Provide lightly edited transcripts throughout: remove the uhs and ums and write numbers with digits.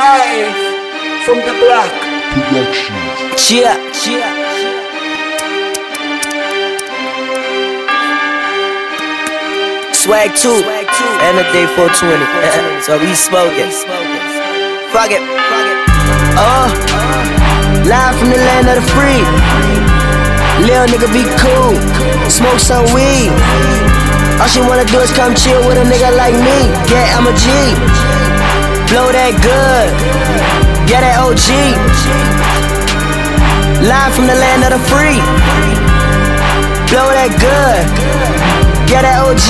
Live from the block. Productions. Cheer. Swag 2 and a day 420. So we smoking. Fuck it. Live from the land of the free. Lil nigga be cool. Smoke some weed. All she wanna do is come chill with a nigga like me. Yeah, I'm a G. Blow that good. Yeah, that OG. Live from the land of the free. Blow that good. Yeah, that OG.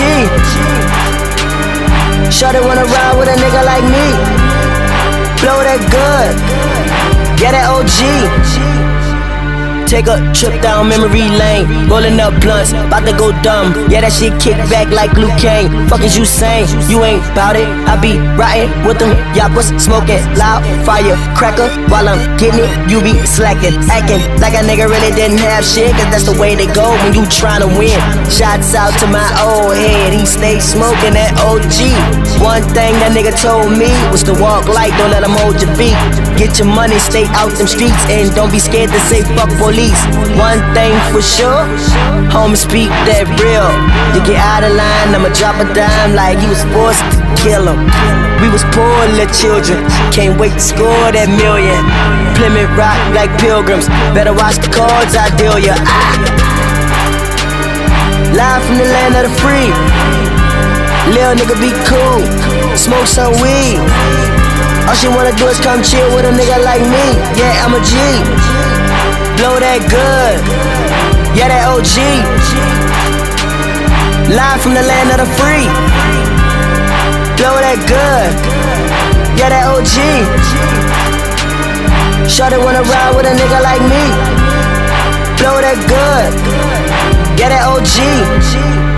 Shawty wanna ride with a nigga like me. Blow that good. Yeah, that OG. Take a trip down memory lane, rolling up blunts, bout to go dumb. Yeah, that shit kick back like Luke Kane. Fuck is you saying? You ain't bout it. I be riding with them yappers, smoking loud fire cracker while I'm getting it. You be slacking, acting like a nigga really didn't have shit, cause that's the way they go when you tryna win. Shots out to my old head, he stay smoking that OG. One thing that nigga told me was to walk light, don't let him hold your feet. Get your money, stay out them streets, and don't be scared to say fuck police. One thing for sure, homie, speak that real. You get out of line, I'ma drop a dime like he was forced to kill him. We was poor little children, can't wait to score that million. Plymouth Rock like pilgrims, better watch the cards I deal ya. Live from the land of the free. Lil nigga be cool, smoke some weed. All she wanna do is come chill with a nigga like me. Yeah, I'm a G. Blow that good. Yeah, that OG. Live from the land of the free. Blow that good. Yeah, that OG. Shawty wanna ride with a nigga like me. Blow that good. Yeah, that OG.